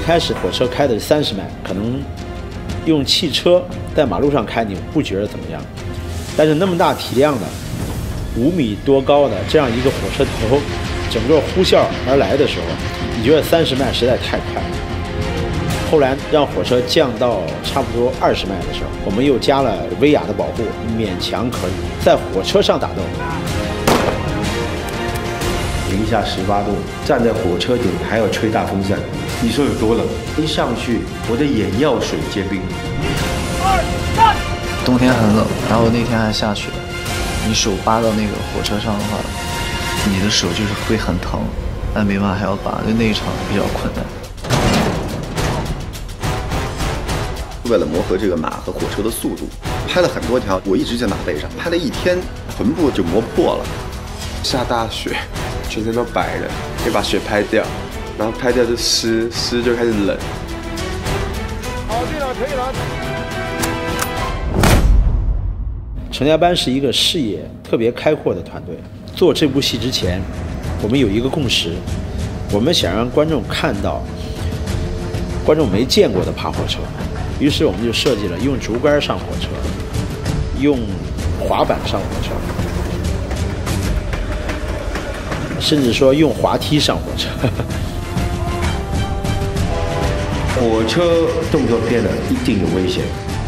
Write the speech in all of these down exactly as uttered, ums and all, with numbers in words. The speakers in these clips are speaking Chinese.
开始火车开的是三十迈，可能用汽车在马路上开你不觉得怎么样，但是那么大体量的五米多高的这样一个火车头，整个呼啸而来的时候，你觉得三十迈实在太快了。后来让火车降到差不多二十迈的时候，我们又加了威亚的保护，勉强可以在火车上打斗。 零下十八度，站在火车顶还要吹大风扇，你说有多冷？一上去，我的眼药水结冰。 二三，冬天很冷，然后那天还下雪，你手扒到那个火车上的话，你的手就是会很疼，但没办法还要拔，就那一场比较困难。 为了磨合这个马和火车的速度，拍了很多条，我一直在马背上拍了一天，臀部就磨破了。 下大雪，全身都白了，可以把雪拍掉，然后拍掉就湿，湿就开始冷。 好对了，可以了。 成家班是一个视野特别开阔的团队。做这部戏之前，我们有一个共识，我们想让观众看到观众没见过的爬火车。于是我们就设计了用竹竿上火车，用滑板上火车，甚至说用滑梯上火车。 火车动作片的一定有危险。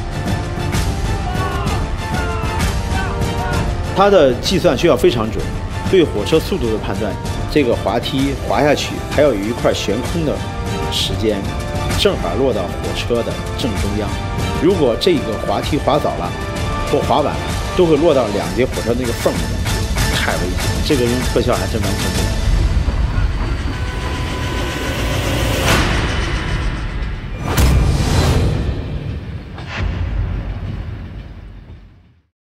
它的计算需要非常准，对火车速度的判断，这个滑梯滑下去还要有一块悬空的时间，正好落到火车的正中央。如果这个滑梯滑早了或滑晚了，都会落到两节火车那个缝里面，太危险。这个用特效还真完成不了。